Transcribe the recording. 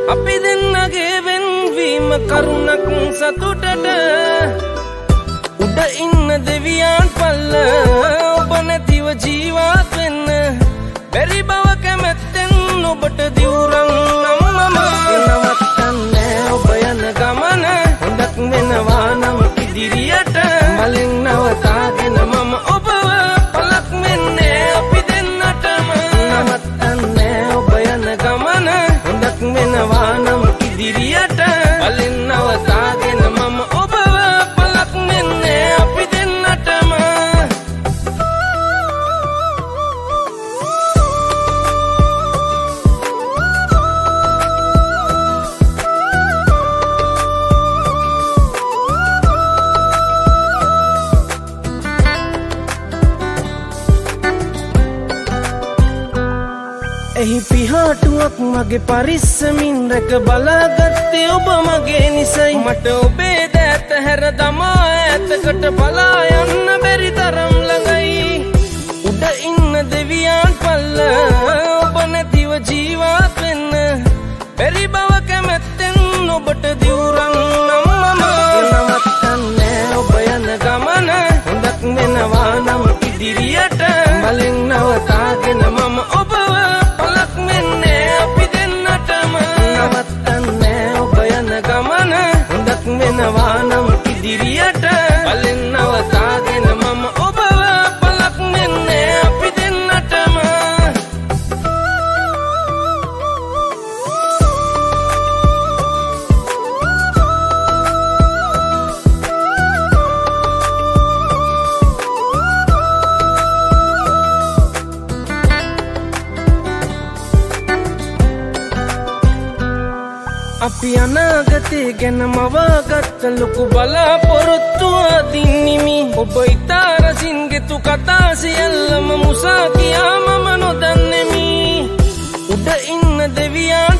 අපි දෙන්නගේ වෙන්වීම කරුණක් සතුටට උඩ ඉන්න දෙවියන් පල්ල ඔබ නැතිව ජීවත් වෙන්න බැරි බව කැමැත්තෙන් ඔබට දිවුරන් නම්මම නවත්තන්නේ ඔබ යන ගමන හොඳක් වෙනවා නම් ඉදිරියට මලින් නවතාගෙන මම ඔබව පලක් වෙන්නේ අපි දෙන්නටම නවත්තන්නේ ඔබ යන ගමන හොඳක් වෙනවා නම් ඉදිරියට මලින් නවතාගෙන මම ඔබව පලක් වෙන්නේ අපි දෙන්නටම එහි පිහාටුවක් මගේ පරිස්සමින් රැක බලාගත්තේ ඔබ මගේ නිසයි මට ඔබේ දෑත හැර දමා ඈතකට බලා යන්න බැරි තරම් ළඟයි උඩ ඉන්න දෙවියන් පල්ල ඔබ නැතිව ජීවත් වෙන්න බැරි බව කැමැත්තෙන් ඔබට දිවුරන් නම්මම නවත්තන්නේ ඔබ යන ගමන හොඳක් වෙනවා නම් ඉදිරියට මලින් නවතාගෙන මම ඔබව පලක් වෙන්නේ අපි දෙන්නටම නවත්තන්නේ ඔබ යන ගමන හොඳක් වෙනවා නම් ඉදිරියට මලින් නවතාගෙන මම ඔබව පලක් වෙන්නේ අපි දෙන්නටම අපි අනාගතේ ගැන මවාගත්ත ලොකු බලාපොරොත්තු අදින්නිමි ඔබ ඉතා රසින් ගෙතු කතා සියල්ලම මුසා කියා මම නොදන්නෙමි උඩ ඉන්න දෙවියන්